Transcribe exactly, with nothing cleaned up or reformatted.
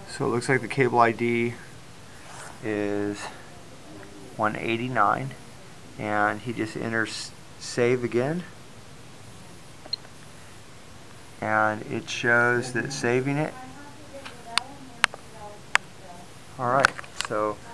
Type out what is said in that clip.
So it looks like the cable I D is one eighty-nine, and he just enters save again, and it shows that it's saving it. Alright, so